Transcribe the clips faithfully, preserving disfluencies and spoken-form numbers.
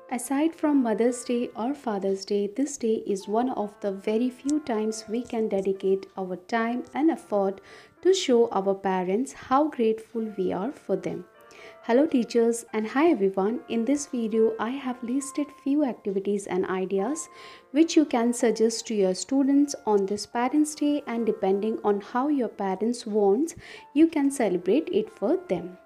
Aside from Mother's Day or Father's Day, this day is one of the very few times we can dedicate our time and effort to show our parents how grateful we are for them. Hello teachers and hi everyone. In this video, I have listed few activities and ideas which you can suggest to your students on this Parents' Day, and depending on how your parents want, you can celebrate it for them.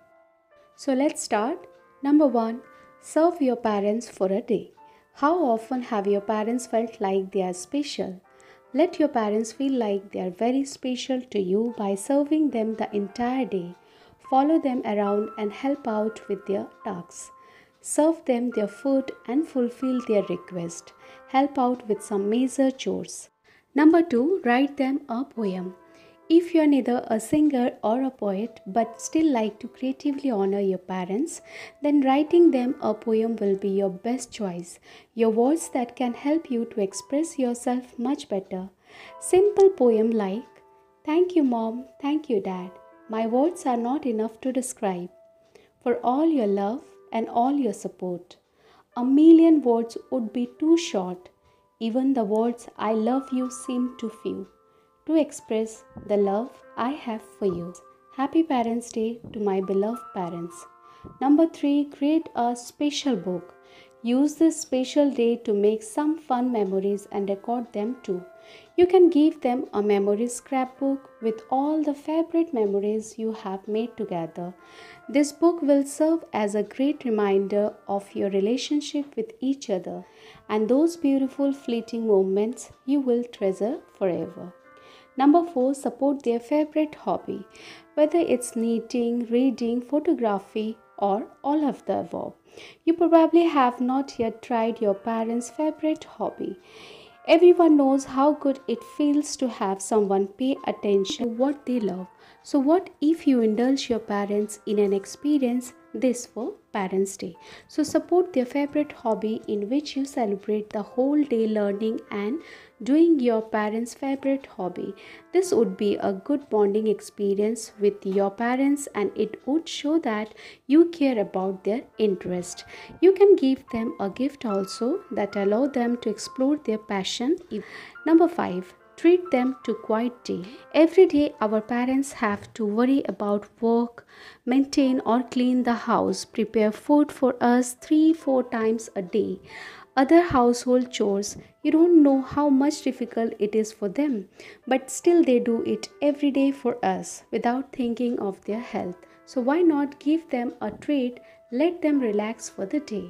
So let's start. Number one, serve your parents for a day. How often have your parents felt like they are special? Let your parents feel like they are very special to you by serving them the entire day. Follow them around and help out with their tasks. Serve them their food and fulfill their request. Help out with some major chores. Number two, write them a poem. If you are neither a singer or a poet but still like to creatively honor your parents, then writing them a poem will be your best choice. Your words that can help you to express yourself much better. Simple poem like, "Thank you mom, thank you dad. My words are not enough to describe. For all your love and all your support. A million words would be too short. Even the words I love you seem too few to express the love I have for you." Happy Parents' Day to my beloved parents. Number three, create a special book. Use this special day to make some fun memories and record them too. You can give them a memory scrapbook with all the favorite memories you have made together. This book will serve as a great reminder of your relationship with each other and those beautiful fleeting moments you will treasure forever. Number four, support their favorite hobby, whether it's knitting, reading, photography, or all of the above. You probably have not yet tried your parents' favorite hobby. Everyone knows how good it feels to have someone pay attention to what they love. So, what if you indulge your parents in an experience this for Parents' Day? So, support their favorite hobby in which you celebrate the whole day learning and doing your parents' favorite hobby. This would be a good bonding experience with your parents and it would show that you care about their interest. You can give them a gift also that allow them to explore their passion. Number five, treat them to quiet day. Every day our parents have to worry about work, maintain or clean the house, prepare food for us three, four times a day. Other household chores, you don't know how much difficult it is for them, but still they do it every day for us without thinking of their health. So why not give them a treat, let them relax for the day.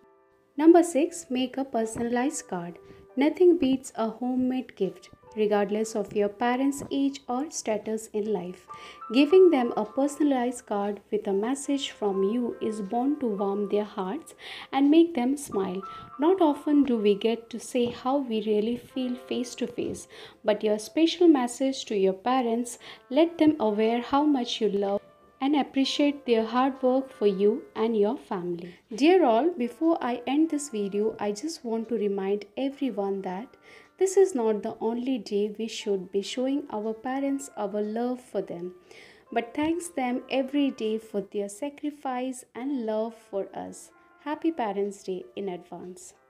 Number six, make a personalized card. Nothing beats a homemade gift, regardless of your parents' age or status in life. Giving them a personalized card with a message from you is bound to warm their hearts and make them smile. Not often do we get to say how we really feel face to face, but your special message to your parents, let them aware how much you love and appreciate their hard work for you and your family. Dear all, before I end this video, I just want to remind everyone that this is not the only day we should be showing our parents our love for them, but thanks them every day for their sacrifice and love for us. Happy Parents' Day in advance.